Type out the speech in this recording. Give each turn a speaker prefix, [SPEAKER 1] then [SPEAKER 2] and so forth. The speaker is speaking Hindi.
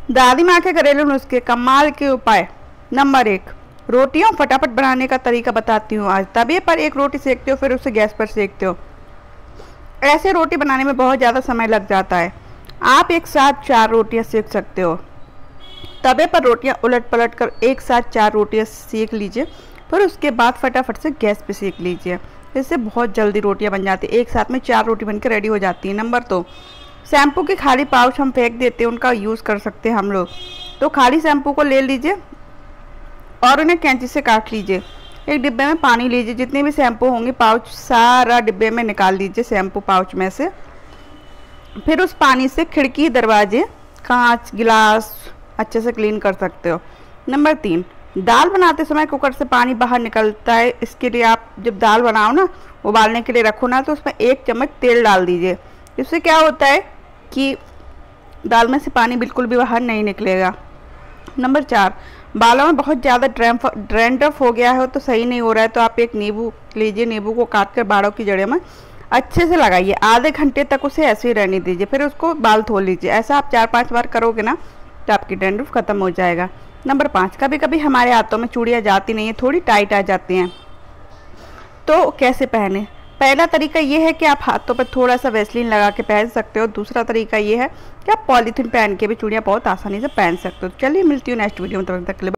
[SPEAKER 1] दादी माँ के घरेलू नुस्खे कमाल के उपाय। नंबर 1, रोटियां फटाफट बनाने का तरीका बताती हूँ आज। तवे पर एक रोटी सेकते हो, फिर उसे गैस पर सेकते हो। ऐसे रोटी बनाने में बहुत ज़्यादा समय लग जाता है। आप एक साथ 4 रोटियां सेक सकते हो। तवे पर रोटियां उलट पलट कर एक साथ 4 रोटियां सेक लीजिए, फिर उसके बाद फटाफट से गैस पे सेक लीजिए। इससे बहुत जल्दी रोटियां बन जाती है। एक साथ में 4 रोटी बनकर रेडी हो जाती है। नंबर 2, शैम्पू के खाली पाउच हम फेंक देते हैं, उनका यूज़ कर सकते हैं हम लोग। तो खाली शैम्पू को ले लीजिए और उन्हें कैंची से काट लीजिए। एक डिब्बे में पानी लीजिए, जितने भी शैम्पू होंगे पाउच सारा डिब्बे में निकाल लीजिए शैम्पू पाउच में से। फिर उस पानी से खिड़की, दरवाजे, कांच, गिलास अच्छे से क्लीन कर सकते हो। नंबर 3, दाल बनाते समय कुकर से पानी बाहर निकलता है। इसके लिए आप जब दाल बनाओ ना, उबालने के लिए रखो ना, तो उसमें 1 चम्मच तेल डाल दीजिए। इससे क्या होता है कि दाल में से पानी बिल्कुल भी बाहर नहीं निकलेगा। नंबर 4, बालों में बहुत ज़्यादा ड्रैंड्रफ हो गया है तो सही नहीं हो रहा है, तो आप एक नींबू लीजिए, नींबू को काट कर बालों की जड़ों में अच्छे से लगाइए। आधे घंटे तक उसे ऐसे ही रहने दीजिए, फिर उसको बाल धो लीजिए। ऐसा आप 4-5 बार करोगे ना तो आपकी डैंड्रफ खत्म हो जाएगा। नंबर 5, कभी कभी हमारे हाथों में चूड़ियाँ जाती नहीं है, थोड़ी टाइट आ जाती हैं, तो कैसे पहने? पहला तरीका ये है कि आप हाथों पर थोड़ा सा वैसलीन लगा के पहन सकते हो। दूसरा तरीका ये है कि आप पॉलीथीन पहन के भी चूड़ियाँ बहुत आसानी से पहन सकते हो। चलिए मिलती हूँ नेक्स्ट वीडियो में, तब तक के लिए।